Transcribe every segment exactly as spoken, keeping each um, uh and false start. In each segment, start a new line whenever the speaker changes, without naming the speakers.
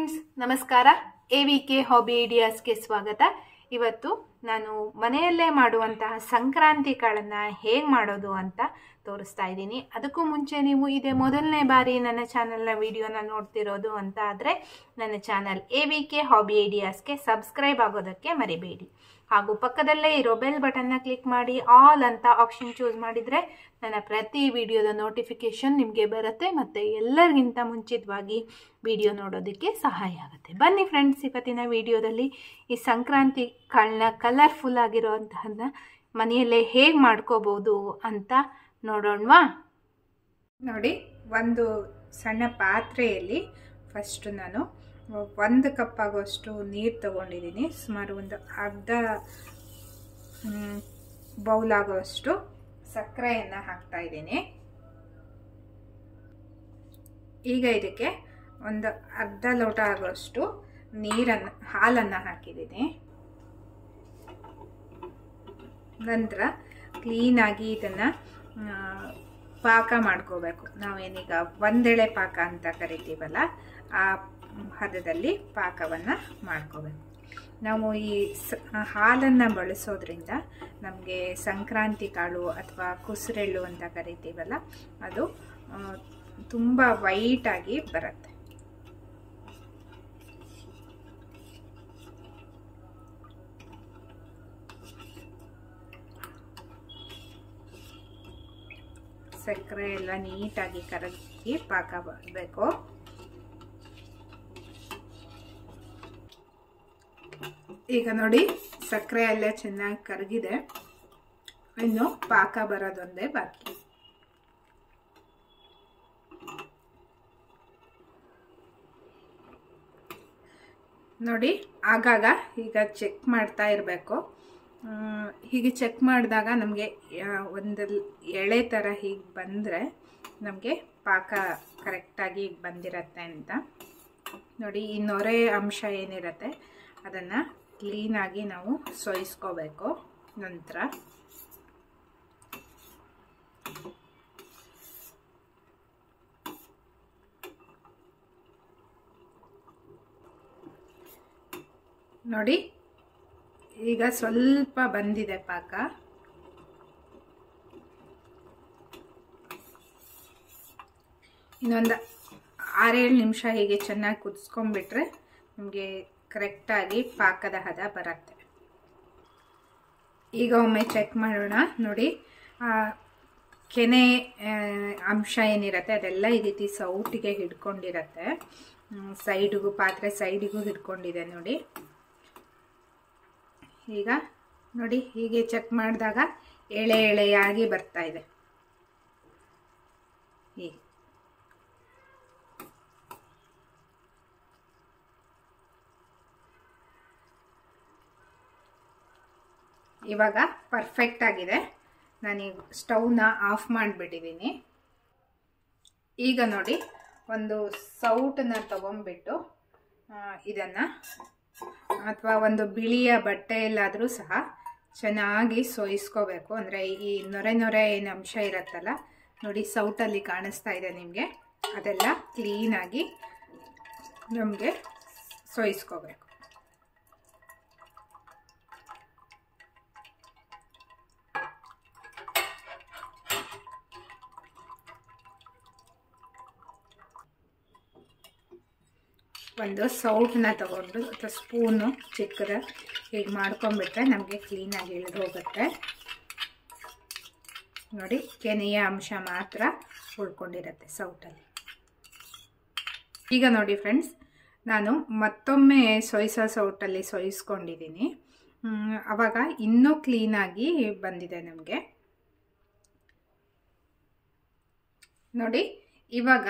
Friends, ನಮಸ್ಕಾರ. A V K hobby ಐಡಿಯಾಸ್ಗೆ ಸ್ವಾಗತ. ಇವತ್ತು ನಾನು ಮನೆಯಲ್ಲೇ ಮಾಡುವಂತಹ ಸಂಕ್ರಾಂತಿ ಕಾಳನ್ನು ಹೇಗೆ ಮಾಡೋದು ಅಂತ ತೋರಿಸ್ತಾ ಇದ್ದೀನಿ. ಅದಕ್ಕೂ ಮುಂಚೆ ನೀವು ಇದೇ ಮೊದಲನೇ ಬಾರಿ ನನ್ನ ಚಾನಲ್ನ ವಿಡಿಯೋನ ನೋಡ್ತಿರೋದು ಅಂತ ಆದರೆ ನನ್ನ channel A V K hobby ಐಡಿಯಾಸ್ಗೆ ಸಬ್ಸ್ಕ್ರೈಬ್ ಆಗೋದಕ್ಕೆ ಮರಿಬೇಡಿ. ಹಾಗೂ ಪಕ್ಕದಲ್ಲೇ ಇರೋ ಬೆಲ್ ಬಟನ್ನ ಕ್ಲಿಕ್ ಮಾಡಿ ಆಲ್ ಅಂತ ಆಪ್ಷನ್ ಚೂಸ್ ಮಾಡಿದರೆ ನನ್ನ ಪ್ರತಿ ವಿಡಿಯೋದ ನೋಟಿಫಿಕೇಷನ್ ನಿಮಗೆ ಬರುತ್ತೆ ಮತ್ತು ಎಲ್ಲರಿಗಿಂತ ಮುಂಚಿತವಾಗಿ ವಿಡಿಯೋ ನೋಡೋದಕ್ಕೆ ಸಹಾಯ ಆಗುತ್ತೆ. ಬನ್ನಿ ಫ್ರೆಂಡ್ಸ್, ಇವತ್ತಿನ ವಿಡಿಯೋದಲ್ಲಿ ಈ ಸಂಕ್ರಾಂತಿ ಕಾಳನ್ನ ಕಲರ್ಫುಲ್ ಆಗಿರೋಂತಹನ್ನ ಮನೆಯಲ್ಲೇ ಹೇಗೆ ಮಾಡ್ಕೋಬೋದು ಅಂತ ನೋಡೋಣವಾ. ನೋಡಿ, ಒಂದು ಸಣ್ಣ ಪಾತ್ರೆಯಲ್ಲಿ ಫಸ್ಟು ನಾನು ಒಂದು ಕಪ್ ಆಗೋಷ್ಟು ನೀರು ತಗೊಂಡಿದ್ದೀನಿ. ಸುಮಾರು ಒಂದು ಅರ್ಧ ಬೌಲ್ ಆಗೋಷ್ಟು ಸಕ್ಕರೆಯನ್ನು ಹಾಕ್ತಾ ಇದ್ದೀನಿ. ಈಗ ಇದಕ್ಕೆ ಒಂದು ಅರ್ಧ ಲೋಟ ಆಗೋಷ್ಟು ನೀರನ್ನು ಹಾಲನ್ನು ಹಾಕಿದ್ದೀನಿ. ನಂತರ ಕ್ಲೀನಾಗಿ ಇದನ್ನು ಪಾಕ ಮಾಡ್ಕೋಬೇಕು. ನಾವೇನೀಗ ಒಂದೆಳೆ ಪಾಕ ಅಂತ ಕರಿತೀವಲ್ಲ, ಆ ಹದದಲ್ಲಿ ಪಾಕವನ್ನು ಮಾಡ್ಕೋಬೇಕು. ನಾವು ಈ ಹಾಲನ್ನು ಬಳಸೋದ್ರಿಂದ ನಮಗೆ ಸಂಕ್ರಾಂತಿ ಕಾಳು ಅಥವಾ ಕುಸುರೆಳ್ಳು ಅಂತ ಕರಿತೀವಲ್ಲ, ಅದು ತುಂಬ ವೈಟಾಗಿ ಬರುತ್ತೆ. ಸಕ್ಕರೆ ಎಲ್ಲ ನೀಟಾಗಿ ಕರಗಿ ಪಾಕ ಬರಬೇಕು. ಈಗ ನೋಡಿ, ಸಕ್ಕರೆ ಎಲ್ಲ ಚೆನ್ನಾಗಿ ಕರಗಿದೆ. ಇನ್ನು ಪಾಕ ಬರೋದೊಂದೇ ಬಾಕಿ. ನೋಡಿ, ಆಗಾಗ ಈಗ ಚೆಕ್ ಮಾಡ್ತಾ ಇರಬೇಕು. ಹೀಗೆ ಚೆಕ್ ಮಾಡಿದಾಗ ನಮಗೆ ಒಂದು ಎಳೆ ಥರ ಹೀಗೆ ಬಂದರೆ ನಮಗೆ ಪಾಕ ಕರೆಕ್ಟಾಗಿ ಬಂದಿರತ್ತೆ ಅಂತ. ನೋಡಿ, ಈ ನೊರೆ ಅಂಶ ಏನಿರುತ್ತೆ ಅದನ್ನು ಕ್ಲೀನಾಗಿ ನಾವು ಸೋಯಿಸ್ಕೋಬೇಕು. ನಂತರ ನೋಡಿ, ಈಗ ಸ್ವಲ್ಪ ಬಂದಿದೆ ಪಾಕ. ಇನ್ನೊಂದು ಆರೇಳು ನಿಮಿಷ ಹೀಗೆ ಚೆನ್ನಾಗಿ ಕುದಿಸ್ಕೊಂಡ್ಬಿಟ್ರೆ ನಮಗೆ ಕರೆಕ್ಟಾಗಿ ಪಾಕದ ಹದ ಬರುತ್ತೆ. ಈಗ ಒಮ್ಮೆ ಚೆಕ್ ಮಾಡೋಣ. ನೋಡಿ, ಕೆನೆ ಅಂಶ ಏನಿರುತ್ತೆ ಅದೆಲ್ಲ ಈ ರೀತಿ ಸೌಟಿಗೆ ಹಿಡ್ಕೊಂಡಿರತ್ತೆ. ಸೈಡಿಗೂ, ಪಾತ್ರೆ ಸೈಡಿಗೂ ಹಿಡ್ಕೊಂಡಿದೆ ನೋಡಿ. ಈಗ ನೋಡಿ, ಹೀಗೆ ಚೆಕ್ ಮಾಡಿದಾಗ ಎಳೆ ಎಳೆಯಾಗಿ ಬರ್ತಾ ಇದೆ. ಹೀಗೆ ಇವಾಗ ಪರ್ಫೆಕ್ಟ್ ಆಗಿದೆ. ನಾನೀಗ ಸ್ಟವ್ನ ಆಫ್ ಮಾಡಿಬಿಟ್ಟಿದ್ದೀನಿ. ಈಗ ನೋಡಿ, ಒಂದು ಸೌಟನ್ನ ತಗೊಂಡ್ಬಿಟ್ಟು ಇದನ್ನು ಅಥವಾ ಒಂದು ಬಿಳಿಯ ಬಟ್ಟೆಯಲ್ಲಾದರೂ ಸಹ ಚೆನ್ನಾಗಿ ಸೋಯಿಸ್ಕೋಬೇಕು. ಅಂದರೆ ಈ ನೊರೆ ನೊರೆ ಏನು ಅಂಶ ಇರುತ್ತಲ್ಲ ನೋಡಿ, ಸೌಟಲ್ಲಿ ಕಾಣಿಸ್ತಾ ಇದೆ ನಿಮಗೆ, ಅದೆಲ್ಲ ಕ್ಲೀನಾಗಿ ನಮಗೆ ಸೋಯಿಸ್ಕೋಬೇಕು. ಒಂದು ಸೌಟನ್ನ ತಗೊಂಡು ಅಥವಾ ಸ್ಪೂನು ಚಿಕ್ಕದ ಹೀಗೆ ಮಾಡ್ಕೊಂಡ್ಬಿಟ್ರೆ ನಮಗೆ ಕ್ಲೀನಾಗಿ ಇಳಿದು ಹೋಗುತ್ತೆ. ನೋಡಿ, ಕೆನೆಯ ಅಂಶ ಮಾತ್ರ ಉಳ್ಕೊಂಡಿರುತ್ತೆ ಸೌಟಲ್ಲಿ. ಈಗ ನೋಡಿ ಫ್ರೆಂಡ್ಸ್, ನಾನು ಮತ್ತೊಮ್ಮೆ ಸೋಯಿಸೋ ಸೌಟಲ್ಲಿ ಸೋಯಿಸ್ಕೊಂಡಿದ್ದೀನಿ. ಆವಾಗ ಇನ್ನೂ ಕ್ಲೀನಾಗಿ ಬಂದಿದೆ ನಮಗೆ. ನೋಡಿ, ಇವಾಗ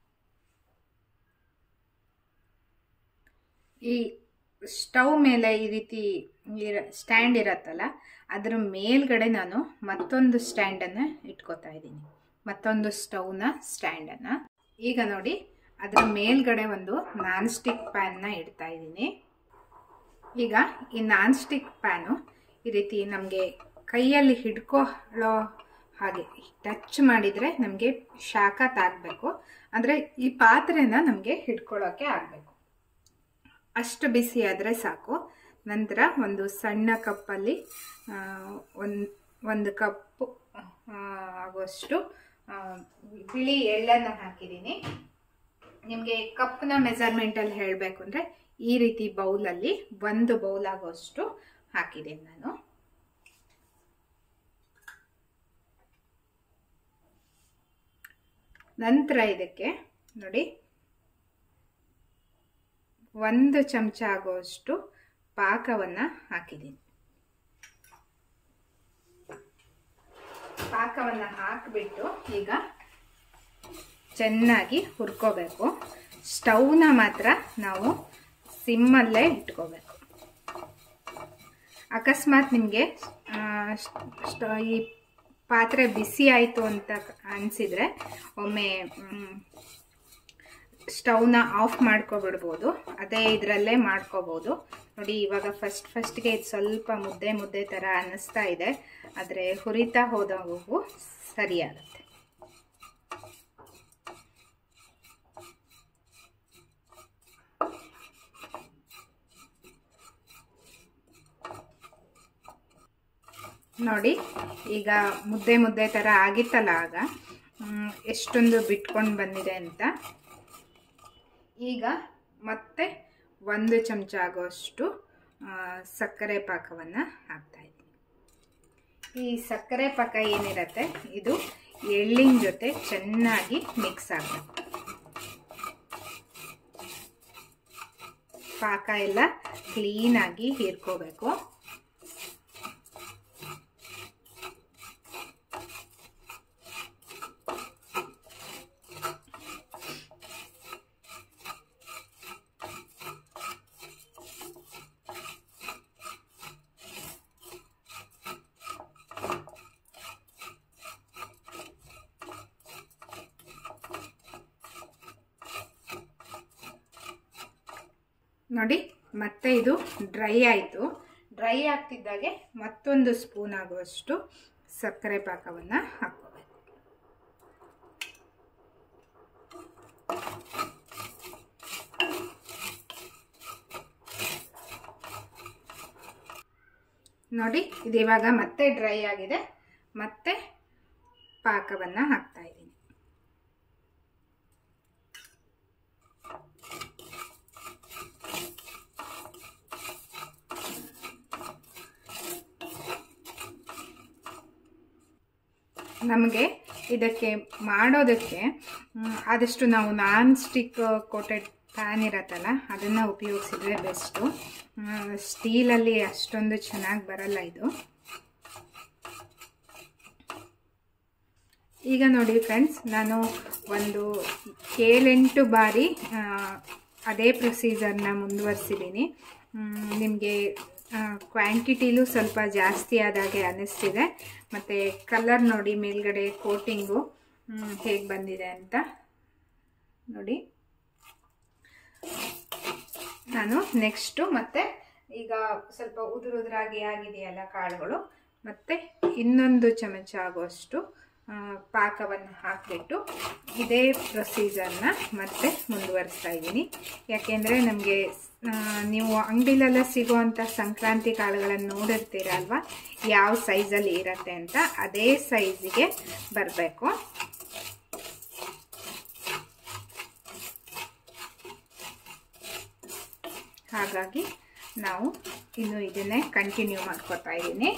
ಈ ಸ್ಟವ್ ಮೇಲೆ ಈ ರೀತಿ ಸ್ಟ್ಯಾಂಡ್ ಇರತ್ತಲ್ಲ, ಅದರ ಮೇಲ್ಗಡೆ ನಾನು ಮತ್ತೊಂದು ಸ್ಟ್ಯಾಂಡನ್ನು ಇಟ್ಕೋತಾ ಇದ್ದೀನಿ, ಮತ್ತೊಂದು ಸ್ಟವ್ನ ಸ್ಟ್ಯಾಂಡನ್ನು. ಈಗ ನೋಡಿ, ಅದರ ಮೇಲ್ಗಡೆ ಒಂದು ನಾನ್ ಸ್ಟಿಕ್ ಪ್ಯಾನ್ನ ಇಡ್ತಾ ಇದ್ದೀನಿ. ಈಗ ಈ ನಾನ್ ಸ್ಟಿಕ್ ಪ್ಯಾನು ಈ ರೀತಿ ನಮಗೆ ಕೈಯಲ್ಲಿ ಹಿಡ್ಕೊಳ್ಳೋ ಹಾಗೆ ಟಚ್ ಮಾಡಿದರೆ ನಮಗೆ ಶಾಖ ತಾಗಬೇಕು. ಅಂದರೆ ಈ ಪಾತ್ರೆನ ನಮಗೆ ಹಿಡ್ಕೊಳ್ಳೋಕ್ಕೆ ಆಗಬೇಕು. ಅಷ್ಟು ಬಿಸಿ ಆದರೆ ಸಾಕು. ನಂತರ ಒಂದು ಸಣ್ಣ ಕಪ್ಪಲ್ಲಿ ಒಂದು ಒಂದು ಕಪ್ಪು ಆಗುವಷ್ಟು ಬಿಳಿ ಎಳ್ಳನ್ನು ಹಾಕಿದ್ದೀನಿ. ನಿಮಗೆ ಕಪ್ನ ಮೆಜರ್ಮೆಂಟಲ್ಲಿ ಹೇಳಬೇಕು ಅಂದರೆ ಈ ರೀತಿ ಬೌಲಲ್ಲಿ ಒಂದು ಬೌಲ್ ಆಗುವಷ್ಟು ಹಾಕಿದ್ದೀನಿ ನಾನು. ನಂತರ ಇದಕ್ಕೆ ನೋಡಿ ಒಂದು ಚಮಚ ಆಗುವಷ್ಟು ಪಾಕವನ್ನು ಹಾಕಿದ್ದೀನಿ. ಪಾಕವನ್ನು ಹಾಕಿಬಿಟ್ಟು ಈಗ ಚೆನ್ನಾಗಿ ಹುರ್ಕೋಬೇಕು. ಸ್ಟವ್ನ ಮಾತ್ರ ನಾವು ಸಿಮ್ಮಲ್ಲೇ ಇಟ್ಕೋಬೇಕು. ಅಕಸ್ಮಾತ್ ನಿಮಗೆ ಈ ಪಾತ್ರೆ ಬಿಸಿ ಆಯಿತು ಅಂತ ಅನಿಸಿದರೆ ಒಮ್ಮೆ ಸ್ಟವ್ನ ಆಫ್ ಮಾಡ್ಕೊಬಿಡ್ಬೋದು. ಅದೇ ಇದರಲ್ಲೇ ಮಾಡ್ಕೋಬೋದು. ನೋಡಿ ಇವಾಗ ಫಸ್ಟ್ ಫಸ್ಟ್ಗೆ ಇದು ಸ್ವಲ್ಪ ಮುದ್ದೆ ಮುದ್ದೆ ಥರ ಅನ್ನಿಸ್ತಾ ಇದೆ, ಆದರೆ ಹುರಿತಾ ಹೋದವು ಸರಿಯಾಗುತ್ತೆ. ನೋಡಿ ಈಗ ಮುದ್ದೆ ಮುದ್ದೆ ಥರ ಆಗಿತ್ತಲ್ಲ, ಆಗ ಎಷ್ಟೊಂದು ಬಿಟ್ಕೊಂಡು ಬಂದಿದೆ ಅಂತ. ಈಗ ಮತ್ತೆ ಒಂದು ಚಮಚ ಆಗೋಷ್ಟು ಸಕ್ಕರೆ ಪಾಕವನ್ನು ಹಾಕ್ತಾ ಇದ್ದೀನಿ. ಈ ಸಕ್ಕರೆ ಪಾಕ ಏನಿರುತ್ತೆ ಇದು ಎಳ್ಳಿನ ಜೊತೆ ಚೆನ್ನಾಗಿ ಮಿಕ್ಸ್ ಆಗಬೇಕು. ಪಾಕ ಎಲ್ಲ ಕ್ಲೀನಾಗಿ ಹೀರ್ಕೋಬೇಕು. ನೋಡಿ ಮತ್ತೆ ಇದು ಡ್ರೈ ಆಯಿತು. ಡ್ರೈ ಆಗ್ತಿದ್ದಾಗೆ ಮತ್ತೊಂದು ಸ್ಪೂನ್ ಆಗುವಷ್ಟು ಸಕ್ಕರೆ ಪಾಕವನ್ನು ಹಾಕ್ಕೋಬೇಕು. ನೋಡಿ ಇದು ಇವಾಗ ಮತ್ತೆ ಡ್ರೈ ಆಗಿದೆ. ಮತ್ತೆ ಪಾಕವನ್ನು ಹಾಕ್ತಾ ಇದ್ದೀನಿ. ನಮಗೆ ಇದಕ್ಕೆ ಮಾಡೋದಕ್ಕೆ ಆದಷ್ಟು ನಾವು ನಾನ್ ಸ್ಟಿಕ್ ಕೋಟೆಡ್ ಪ್ಯಾನ್ ಇರತ್ತಲ್ಲ ಅದನ್ನು ಉಪಯೋಗಿಸಿದ್ರೆ ಬೆಸ್ಟು. ಸ್ಟೀಲಲ್ಲಿ ಅಷ್ಟೊಂದು ಚೆನ್ನಾಗಿ ಬರಲ್ಲ ಇದು. ಈಗ ನೋಡಿ ಫ್ರೆಂಡ್ಸ್, ನಾನು ಒಂದು ಏಳೆಂಟು ಬಾರಿ ಅದೇ ಪ್ರೊಸೀಜರ್ನ ಮುಂದುವರಿಸಿದ್ದೀನಿ. ನಿಮಗೆ ಕ್ವಾಂಟಿಟಿಲೂ ಸ್ವಲ್ಪ ಜಾಸ್ತಿ ಆದಾಗೆ ಅನ್ನಿಸ್ತಿದೆ. ಮತ್ತು ಕಲರ್ ನೋಡಿ ಮೇಲ್ಗಡೆ ಕೋಟಿಂಗು ಹೇಗೆ ಬಂದಿದೆ ಅಂತ ನೋಡಿ. ನಾನು ನೆಕ್ಸ್ಟು ಮತ್ತೆ ಈಗ ಸ್ವಲ್ಪ ಉದುರು ಉದುರಾಗಿ ಆಗಿದೆಯಲ್ಲ ಕಾಳುಗಳು, ಮತ್ತು ಇನ್ನೊಂದು ಚಮಚ ಆಗುವಷ್ಟು ಪಾಕವನ್ನು ಹಾಕಿಬಿಟ್ಟು ಇದೇ ಪ್ರೊಸೀಜರ್ನ ಮತ್ತೆ ಮುಂದುವರಿಸ್ತಾ ಇದ್ದೀನಿ. ಯಾಕೆಂದರೆ ನಮಗೆ ನೀವು ಅಂಗಡಿಲೆಲ್ಲ ಸಿಗುವಂಥ ಸಂಕ್ರಾಂತಿ ಕಾಳುಗಳನ್ನು ನೋಡಿರ್ತೀರಲ್ವ, ಯಾವ ಸೈಜಲ್ಲಿ ಇರುತ್ತೆ ಅಂತ, ಅದೇ ಸೈಜಿಗೆ ಬರಬೇಕು. ಹಾಗಾಗಿ ನಾವು ಇನ್ನು ಇದನ್ನೇ ಕಂಟಿನ್ಯೂ ಮಾಡ್ಕೊತಾ ಇದ್ದೀನಿ.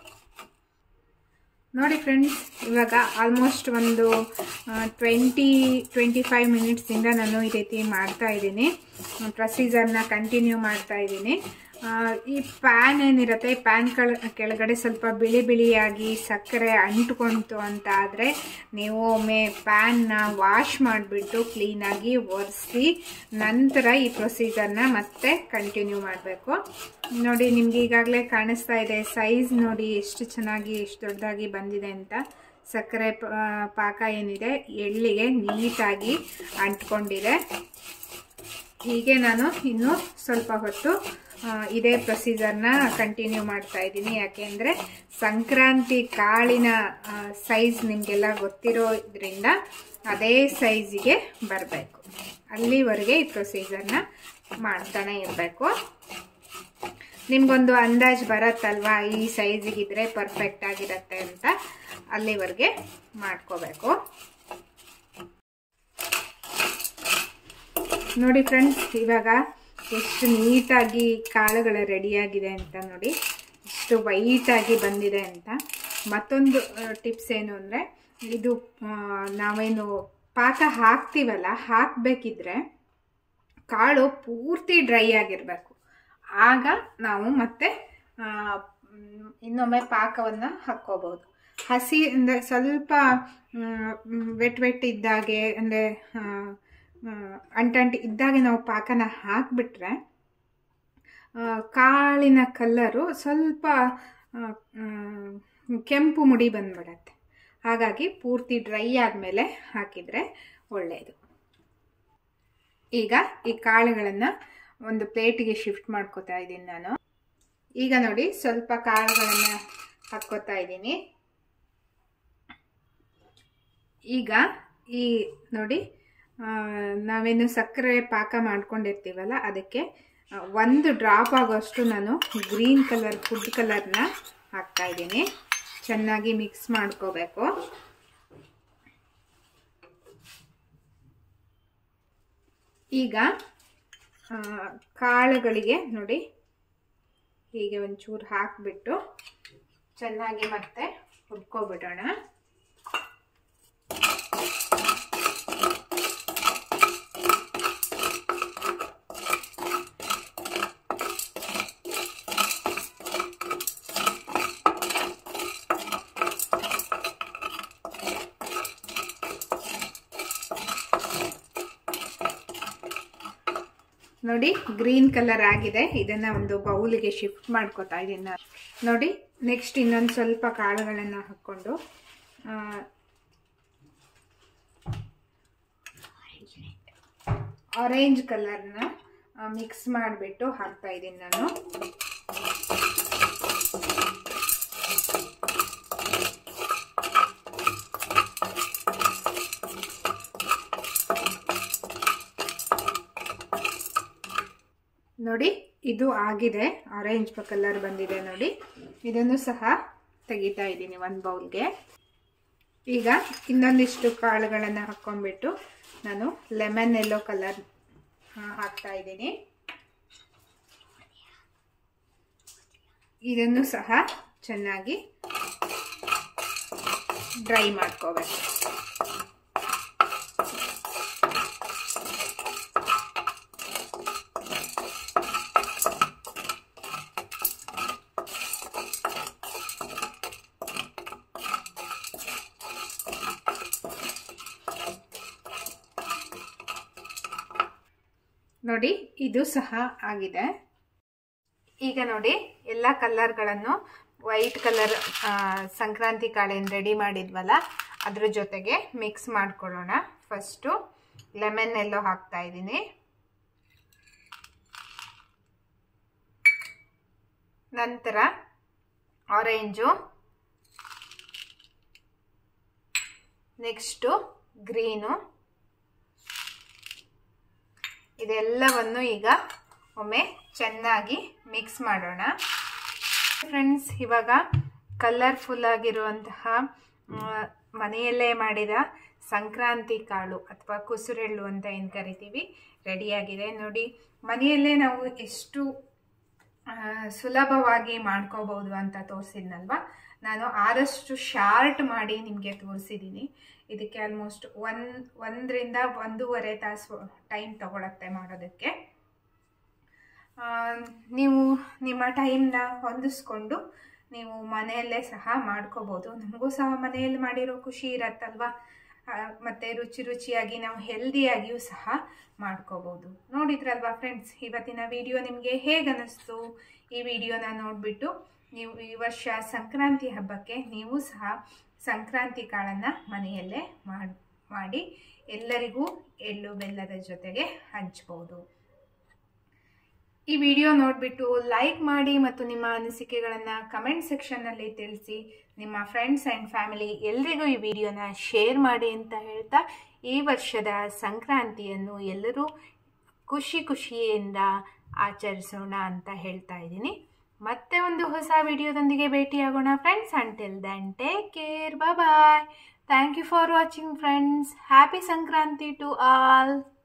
ನೋಡಿ ಫ್ರೆಂಡ್ಸ್, ಇವಾಗ ಆಲ್ಮೋಸ್ಟ್ ಒಂದು ಟ್ವೆಂಟಿ ಟ್ವೆಂಟಿ ಫೈವ್ ಮಿನಿಟ್ಸಿಂದ ನಾನು ಈ ರೀತಿ ಮಾಡ್ತಾ ಇದ್ದೀನಿ. ಪ್ರೊಸೀಜರ್ನ ಕಂಟಿನ್ಯೂ ಮಾಡ್ತಾ ಇದ್ದೀನಿ. ಈ ಪ್ಯಾನ್ ಏನಿರುತ್ತೆ, ಈ ಪ್ಯಾನ್ ಕೆಳಗಡೆ ಸ್ವಲ್ಪ ಬಿಳಿ ಬಿಳಿಯಾಗಿ ಸಕ್ಕರೆ ಅಂಟ್ಕೊಂತು ಅಂತ ಆದರೆ ನೀವು ಒಮ್ಮೆ ಪ್ಯಾನ್ನ ವಾಶ್ ಮಾಡಿಬಿಟ್ಟು ಕ್ಲೀನಾಗಿ ಒರೆಸಿ ನಂತರ ಈ ಪ್ರೊಸೀಜರ್ನ ಮತ್ತೆ ಕಂಟಿನ್ಯೂ ಮಾಡಬೇಕು. ನೋಡಿ ನಿಮ್ಗೆ ಈಗಾಗಲೇ ಕಾಣಿಸ್ತಾ ಇದೆ, ಸೈಜ್ ನೋಡಿ ಎಷ್ಟು ಚೆನ್ನಾಗಿ ಎಷ್ಟು ದೊಡ್ಡದಾಗಿ ಬಂದಿದೆ ಅಂತ. ಸಕ್ಕರೆ ಪಾಕ ಏನಿದೆ ಎಳ್ಳಿಗೆ ನೀಟಾಗಿ ಅಂಟ್ಕೊಂಡಿದೆ. ಹೀಗೆ ನಾನು ಇನ್ನೂ ಸ್ವಲ್ಪ ಹೊತ್ತು ಇದೇ ಪ್ರೊಸೀಜರ್ನ ಕಂಟಿನ್ಯೂ ಮಾಡ್ತಾ ಇದ್ದೀನಿ. ಯಾಕೆಂದರೆ ಸಂಕ್ರಾಂತಿ ಕಾಳಿನ ಸೈಜ್ ನಿಮಗೆಲ್ಲ ಗೊತ್ತಿರೋದ್ರಿಂದ ಅದೇ ಸೈಜಿಗೆ ಬರಬೇಕು. ಅಲ್ಲಿವರೆಗೆ ಈ ಪ್ರೊಸೀಜರ್ನ ಮಾಡ್ತಾನೆ ಇರಬೇಕು. ನಿಮ್ಗೊಂದು ಅಂದಾಜು ಬರತ್ತಲ್ವಾ, ಈ ಸೈಜಿಗಿದ್ರೆ ಪರ್ಫೆಕ್ಟ್ ಆಗಿರತ್ತೆ ಅಂತ, ಅಲ್ಲಿವರೆಗೆ ಮಾಡ್ಕೋಬೇಕು. ನೋಡಿ ಫ್ರೆಂಡ್ಸ್, ಇವಾಗ ಎಷ್ಟು ನೀಟಾಗಿ ಕಾಳುಗಳು ರೆಡಿಯಾಗಿದೆ ಅಂತ ನೋಡಿ, ಎಷ್ಟು ವೈಟಾಗಿ ಬಂದಿದೆ ಅಂತ. ಮತ್ತೊಂದು ಟಿಪ್ಸ್ ಏನು ಅಂದರೆ, ಇದು ನಾವೇನು ಪಾಕ ಹಾಕ್ತೀವಲ್ಲ, ಹಾಕಬೇಕಿದ್ರೆ ಕಾಳು ಪೂರ್ತಿ ಡ್ರೈ ಆಗಿರಬೇಕು. ಆಗ ನಾವು ಮತ್ತೆ ಇನ್ನೊಮ್ಮೆ ಪಾಕವನ್ನು ಹಾಕ್ಕೋಬೋದು. ಹಸಿ ಅಂದರೆ ಸ್ವಲ್ಪ ವೆಟ್ ವೆಟ್ ಇದ್ದಾಗೆ, ಅಂದರೆ ಅಂಟಂಟು ಇದ್ದಾಗೆ ನಾವು ಪಾಕನ ಹಾಕಿಬಿಟ್ರೆ ಕಾಳಿನ ಕಲ್ಲರು ಸ್ವಲ್ಪ ಕೆಂಪು ಮುಡಿ ಬಂದ್ಬಿಡತ್ತೆ. ಹಾಗಾಗಿ ಪೂರ್ತಿ ಡ್ರೈ ಆದಮೇಲೆ ಹಾಕಿದರೆ ಒಳ್ಳೆಯದು. ಈಗ ಈ ಕಾಳುಗಳನ್ನು ಒಂದು ಪ್ಲೇಟಿಗೆ ಶಿಫ್ಟ್ ಮಾಡ್ಕೋತಾ ಇದ್ದೀನಿ ನಾನು. ಈಗ ನೋಡಿ, ಸ್ವಲ್ಪ ಕಾಳುಗಳನ್ನು ಹಾಕ್ಕೋತಾ ಇದ್ದೀನಿ. ಈಗ ಈ ನೋಡಿ, ನಾವೇನು ಸಕ್ಕರೆ ಪಾಕ ಮಾಡ್ಕೊಂಡಿರ್ತೀವಲ್ಲ, ಅದಕ್ಕೆ ಒಂದು ಡ್ರಾಪ್ ಆಗೋಷ್ಟು ನಾನು ಗ್ರೀನ್ ಕಲರ್ ಫುಡ್ ಕಲರ್ನ ಹಾಕ್ತಾ ಇದ್ದೀನಿ. ಚೆನ್ನಾಗಿ ಮಿಕ್ಸ್ ಮಾಡ್ಕೋಬೇಕು. ಈಗ ಕಾಳುಗಳಿಗೆ ನೋಡಿ ಹೀಗೆ ಒಂಚೂರು ಹಾಕಿಬಿಟ್ಟು ಚೆನ್ನಾಗಿ ಮತ್ತೆ ಹುರ್ಕೊಬಿಡೋಣ. ನೋಡಿ, ಗ್ರೀನ್ ಕಲರ್ ಆಗಿದೆ. ಇದನ್ನ ಒಂದು ಬೌಲಿಗೆ ಶಿಫ್ಟ್ ಮಾಡ್ಕೋತಾ ಇದ್ದೀನಿ ನಾನು. ನೋಡಿ, ನೆಕ್ಸ್ಟ್ ಇನ್ನೊಂದು ಸ್ವಲ್ಪ ಕಾಳುಗಳನ್ನು ಹಾಕ್ಕೊಂಡು ಆರೆಂಜ್ ಕಲರ್ನ ಮಿಕ್ಸ್ ಮಾಡಿಬಿಟ್ಟು ಹಾಕ್ತಾ ಇದ್ದೀನಿ ನಾನು. ನೋಡಿ, ಇದು ಆಗಿದೆ, ಆರೆಂಜ್ ಕಲರ್ ಬಂದಿದೆ ನೋಡಿ. ಇದನ್ನು ಸಹ ತೆಗಿತಾ ಇದ್ದೀನಿ ಒಂದು ಬೌಲ್ಗೆ. ಈಗ ಇನ್ನೊಂದಿಷ್ಟು ಕಾಳುಗಳನ್ನು ಹಾಕ್ಕೊಂಡ್ಬಿಟ್ಟು ನಾನು ಲೆಮನ್ ಯೆಲ್ಲೋ ಕಲರ್ ಹಾಕ್ತಾ ಇದ್ದೀನಿ. ಇದನ್ನು ಸಹ ಚೆನ್ನಾಗಿ ಡ್ರೈ ಮಾಡ್ಕೋಬೇಕು. ನೋಡಿ, ಇದು ಸಹ ಆಗಿದೆ. ಈಗ ನೋಡಿ, ಎಲ್ಲ ಕಲರ್ಗಳನ್ನು ವೈಟ್ ಕಲರ್ ಸಂಕ್ರಾಂತಿ ಕಾಳೇನು ರೆಡಿ ಮಾಡಿದ್ವಲ್ಲ ಅದ್ರ ಜೊತೆಗೆ ಮಿಕ್ಸ್ ಮಾಡ್ಕೊಳ್ಳೋಣ. ಫಸ್ಟು ಲೆಮನ್ ಯೆಲ್ಲೋ ಹಾಕ್ತಾ ಇದ್ದೀನಿ. ನಂತರ ಆರೆಂಜು, ನೆಕ್ಸ್ಟು ಗ್ರೀನು. ಇದೆಲ್ಲವನ್ನು ಈಗ ಒಮ್ಮೆ ಚೆನ್ನಾಗಿ ಮಿಕ್ಸ್ ಮಾಡೋಣ. ಫ್ರೆಂಡ್ಸ್, ಇವಾಗ ಕಲರ್ಫುಲ್ ಆಗಿರುವಂತಹ ಮನೆಯಲ್ಲೇ ಮಾಡಿದ ಸಂಕ್ರಾಂತಿ ಕಾಳು ಅಥವಾ ಕುಸುರೆಳ್ಳು ಅಂತ ಏನು ಕರಿತೀವಿ ರೆಡಿಯಾಗಿದೆ. ನೋಡಿ, ಮನೆಯಲ್ಲೇ ನಾವು ಎಷ್ಟು ಸುಲಭವಾಗಿ ಮಾಡ್ಕೋಬಹುದು ಅಂತ ತೋರಿಸಿದ್ನಲ್ವಾ. ನಾನು ಆದಷ್ಟು ಶಾರ್ಟ್ ಮಾಡಿ ನಿಮಗೆ ತೋರಿಸಿದ್ದೀನಿ. ಇದಕ್ಕೆ ಆಲ್ಮೋಸ್ಟ್ ಒಂದು ಒಂದರಿಂದ ಒಂದೂವರೆ ತಾಸು ಟೈಮ್ ತಗೊಳತ್ತೆ ಮಾಡೋದಕ್ಕೆ. ನೀವು ನಿಮ್ಮ ಟೈಮ್ನ ಹೊಂದಿಸ್ಕೊಂಡು ನೀವು ಮನೆಯಲ್ಲೇ ಸಹ ಮಾಡ್ಕೋಬೋದು. ನಮಗೂ ಸಹ ಮನೆಯಲ್ಲಿ ಮಾಡಿರೋ ಖುಷಿ ಇರತ್ತಲ್ವ. ಮತ್ತು ರುಚಿ ರುಚಿಯಾಗಿ ನಾವು ಹೆಲ್ದಿಯಾಗಿಯೂ ಸಹ ಮಾಡ್ಕೋಬೋದು. ನೋಡಿದ್ರಲ್ವಾ ಫ್ರೆಂಡ್ಸ್, ಇವತ್ತಿನ ವಿಡಿಯೋ ನಿಮಗೆ ಹೇಗೆ ಅನ್ನಿಸ್ತು? ಈ ವಿಡಿಯೋನ ನೋಡಿಬಿಟ್ಟು ನೀವು ಈ ವರ್ಷ ಸಂಕ್ರಾಂತಿ ಹಬ್ಬಕ್ಕೆ ನೀವು ಸಹ ಸಂಕ್ರಾಂತಿ ಕಾಳನ್ನು ಮನೆಯಲ್ಲೇ ಮಾಡಿ ಎಲ್ಲರಿಗೂ ಎಳ್ಳು ಬೆಲ್ಲದ ಜೊತೆಗೆ ಹಂಚ್ಬೋದು. ಈ ವಿಡಿಯೋ ನೋಡಿಬಿಟ್ಟು ಲೈಕ್ ಮಾಡಿ ಮತ್ತು ನಿಮ್ಮ ಅನಿಸಿಕೆಗಳನ್ನು ಕಮೆಂಟ್ ಸೆಕ್ಷನ್ನಲ್ಲಿ ತಿಳಿಸಿ. ನಿಮ್ಮ ಫ್ರೆಂಡ್ಸ್ ಆ್ಯಂಡ್ ಫ್ಯಾಮಿಲಿ ಎಲ್ರಿಗೂ ಈ ವಿಡಿಯೋನ ಶೇರ್ ಮಾಡಿ ಅಂತ ಹೇಳ್ತಾ, ಈ ವರ್ಷದ ಸಂಕ್ರಾಂತಿಯನ್ನು ಎಲ್ಲರೂ ಖುಷಿ ಖುಷಿಯಿಂದ ಆಚರಿಸೋಣ ಅಂತ ಹೇಳ್ತಾ ಇದ್ದೀನಿ. ಮತ್ತೆ ಒಂದು ಹೊಸ ವಿಡಿಯೋದೊಂದಿಗೆ ಭೇಟಿಯಾಗೋಣ friends. Until then take care, bye. Thank you for watching friends. Happy Sankranti to all.